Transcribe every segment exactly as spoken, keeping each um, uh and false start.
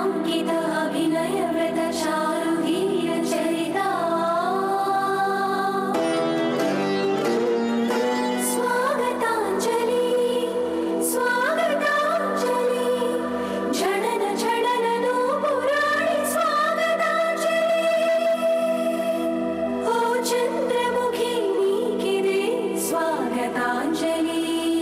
వర్ణాంకిత అభినయ వ్రత చారుధీర చరితా స్వాగతాంజలి స్వాగతాంజలి జనన జనన నూపురాణి స్వాగతాంజలి ఓ Chandramukhi నీకిదే స్వాగతాంజలి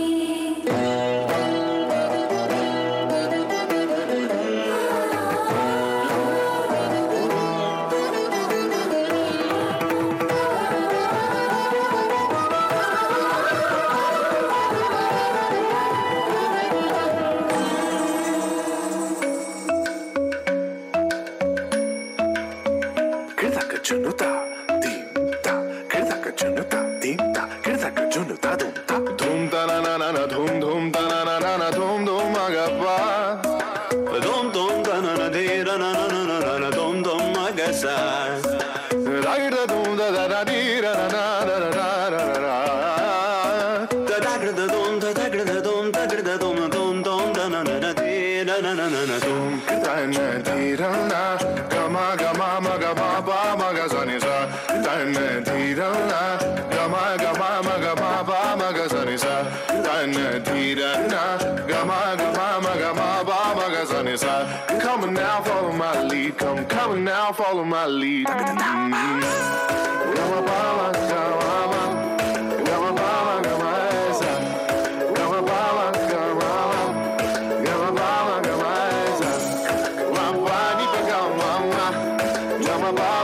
Junuta, dimta, kırdaka junuta, dimta, kırdaka junuta, dumta, dumta na na na na, dum dum da na na na na, dum dum magapa, dum dum da na na de na na na na na na, dum dum magasa, da da dum da da da di da na na na na na na, da da da dum da da da dum da da dum dum dum da na na na de na na na na na, dum da na di da na, gama gama magama ba maga sa ni sa, da na di da na, gama gama magama ba maga sa ni sa, da na di da na, gama gama magama ba maga sa ni sa. Come on now, follow my lead. Come, come on now, follow my lead. Gama ba magama, gama ba magama sa, gama ba magama, gama ba magama sa, gama ba ni pa gama, gama ba.